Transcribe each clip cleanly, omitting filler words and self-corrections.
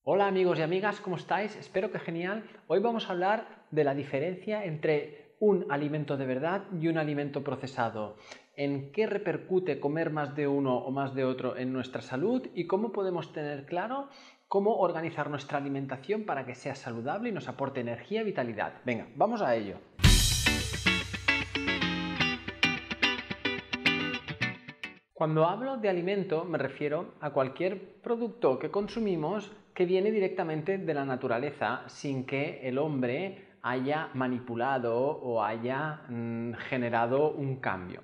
Hola amigos y amigas, ¿cómo estáis? Espero que genial. Hoy vamos a hablar de la diferencia entre un alimento de verdad y un alimento procesado. En qué repercute comer más de uno o más de otro en nuestra salud y cómo podemos tener claro cómo organizar nuestra alimentación para que sea saludable y nos aporte energía y vitalidad. Venga, vamos a ello. Cuando hablo de alimento me refiero a cualquier producto que consumimos que viene directamente de la naturaleza sin que el hombre haya manipulado o haya generado un cambio.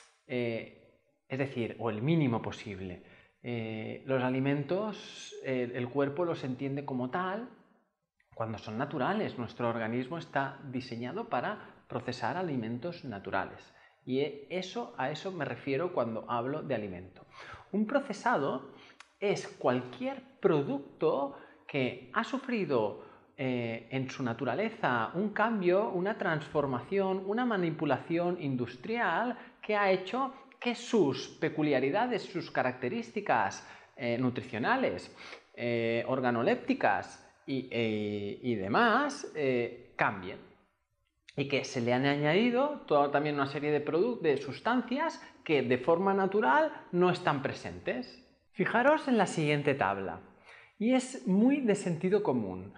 Es decir, o el mínimo posible. Los alimentos, el cuerpo los entiende como tal cuando son naturales. Nuestro organismo está diseñado para procesar alimentos naturales. Y a eso me refiero cuando hablo de alimento. Un procesado es cualquier producto que ha sufrido en su naturaleza un cambio, una transformación, una manipulación industrial que ha hecho que sus peculiaridades, sus características nutricionales, organolépticas y demás cambien. Y que se le han añadido también una serie de sustancias que de forma natural no están presentes. Fijaros en la siguiente tabla, y es muy de sentido común.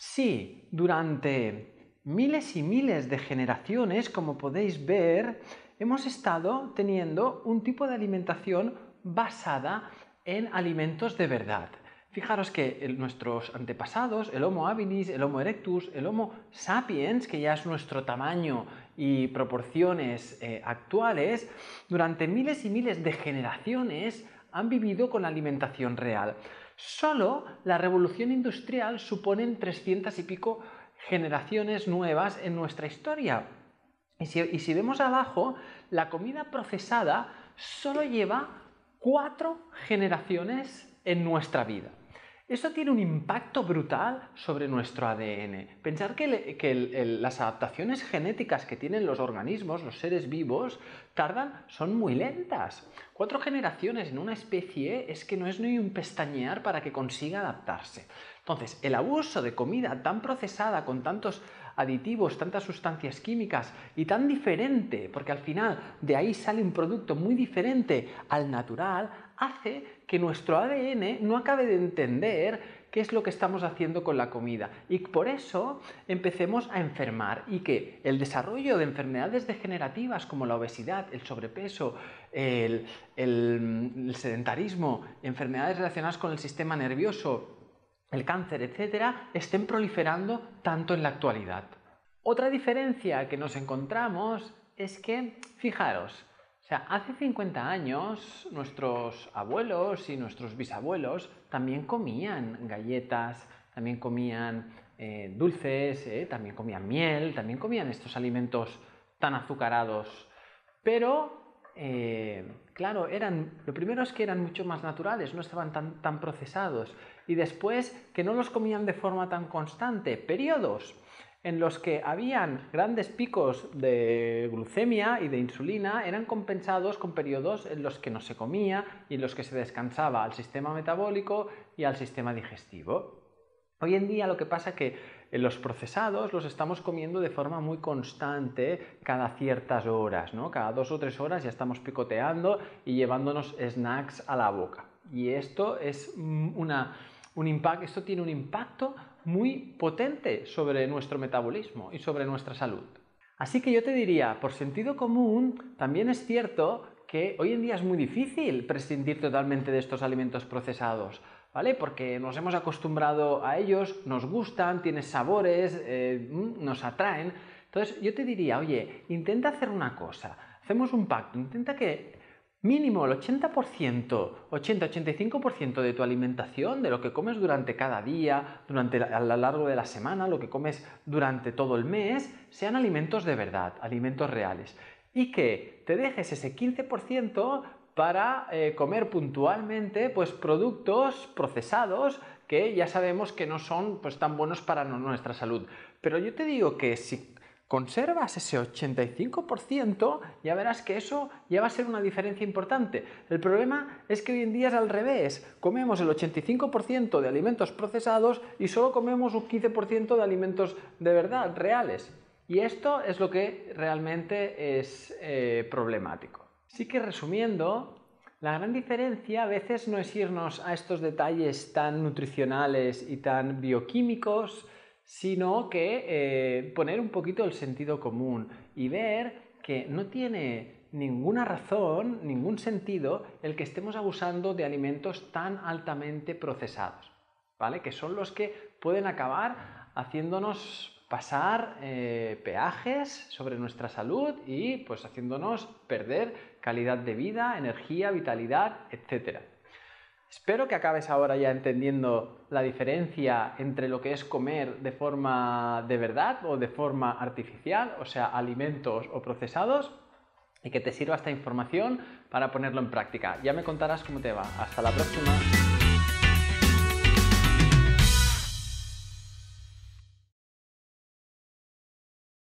Si durante miles y miles de generaciones, como podéis ver, hemos estado teniendo un tipo de alimentación basada en alimentos de verdad. Fijaros que nuestros antepasados, el Homo habilis, el Homo erectus, el Homo sapiens, que ya es nuestro tamaño y proporciones actuales, durante miles y miles de generaciones han vivido con alimentación real. Solo la revolución industrial supone 300 y pico generaciones nuevas en nuestra historia. Y si vemos abajo, la comida procesada solo lleva 4 generaciones en nuestra vida. Eso tiene un impacto brutal sobre nuestro ADN. Pensar que las adaptaciones genéticas que tienen los organismos, los seres vivos, son muy lentas. 4 generaciones en una especie es que no es ni un pestañear para que consiga adaptarse. Entonces, el abuso de comida tan procesada, con tantos aditivos, tantas sustancias químicas y tan diferente, porque al final de ahí sale un producto muy diferente al natural, hace que nuestro ADN no acabe de entender qué es lo que estamos haciendo con la comida y por eso empecemos a enfermar y que el desarrollo de enfermedades degenerativas como la obesidad, el sobrepeso, el sedentarismo, enfermedades relacionadas con el sistema nervioso, el cáncer, etcétera, estén proliferando tanto en la actualidad. Otra diferencia que nos encontramos es que, fijaros, hace 50 años nuestros abuelos y nuestros bisabuelos también comían galletas, también comían dulces, también comían miel, también comían estos alimentos tan azucarados, pero claro, lo primero es que eran mucho más naturales, no estaban tan procesados, y después que no los comían de forma tan constante. Periodos en los que habían grandes picos de glucemia y de insulina eran compensados con periodos en los que no se comía y en los que se descansaba al sistema metabólico y al sistema digestivo. Hoy en día lo que pasa es que los procesados los estamos comiendo de forma muy constante cada ciertas horas, ¿no? Cada 2 o 3 horas ya estamos picoteando y llevándonos snacks a la boca. Y esto es esto tiene un impacto muy potente sobre nuestro metabolismo y sobre nuestra salud. Así que yo te diría, por sentido común, también es cierto que hoy en día es muy difícil prescindir totalmente de estos alimentos procesados, ¿vale? Porque nos hemos acostumbrado a ellos, nos gustan, tienen sabores, nos atraen. Entonces yo te diría, oye, intenta hacer una cosa, hacemos un pacto, intenta que mínimo el 80%, 80-85% de tu alimentación, de lo que comes durante cada día, a lo largo de la semana, lo que comes durante todo el mes, sean alimentos de verdad, alimentos reales. Y que te dejes ese 15% para comer puntualmente productos procesados que ya sabemos que no son tan buenos para nuestra salud. Pero yo te digo que si conservas ese 85%, ya verás que eso ya va a ser una diferencia importante. El problema es que hoy en día es al revés. Comemos el 85% de alimentos procesados y solo comemos un 15% de alimentos de verdad, reales. Y esto es lo que realmente es problemático. Así que resumiendo, la gran diferencia a veces no es irnos a estos detalles tan nutricionales y tan bioquímicos, sino que poner un poquito el sentido común y ver que no tiene ninguna razón, ningún sentido el que estemos abusando de alimentos tan altamente procesados, ¿vale? Que son los que pueden acabar haciéndonos pasar peajes sobre nuestra salud y pues haciéndonos perder calidad de vida, energía, vitalidad, etc. Espero que acabes ahora ya entendiendo la diferencia entre lo que es comer de forma de verdad o de forma artificial, o sea, alimentos o procesados, y que te sirva esta información para ponerlo en práctica. Ya me contarás cómo te va. Hasta la próxima.